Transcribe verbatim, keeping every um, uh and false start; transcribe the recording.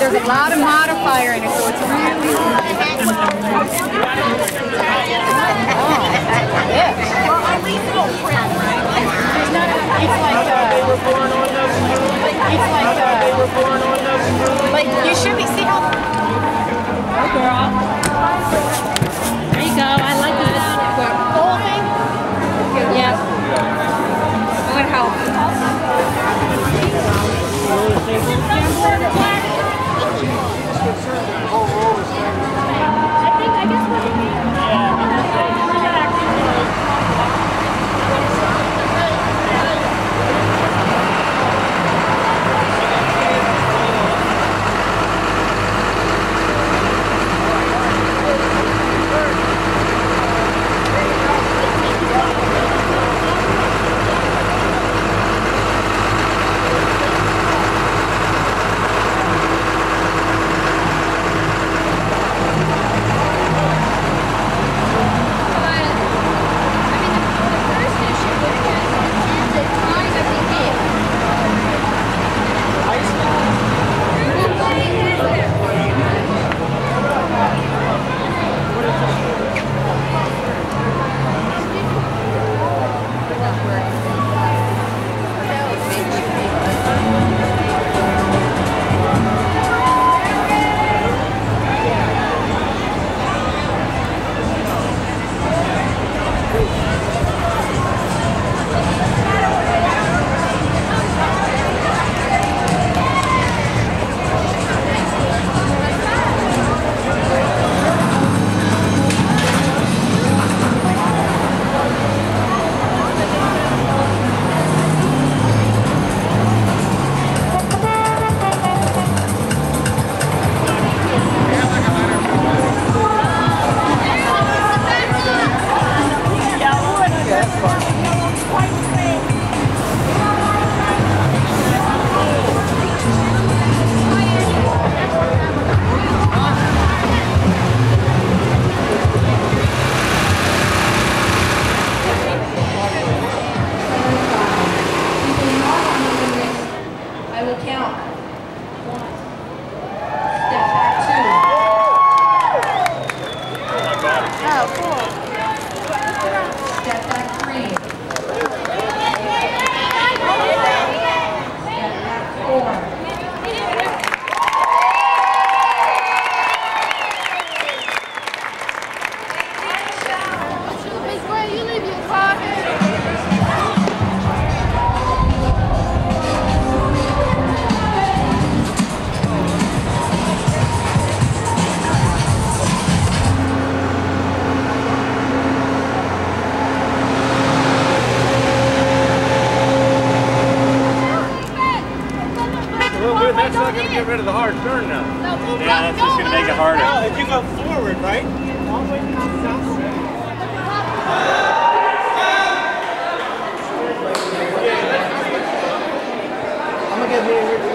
there's a lot of modifier in it, so it's really yeah. There's not a, it's like uh, it's like uh, like you should be see how. Hey girl. There you go. I like this. The whole thing. Yes. It would help. I think I guess what you mean. That's not going to get rid of the hard turn now. No, yeah, that's just going to make it harder. No, if you go forward, right? All the way to the south side. I'm going to get me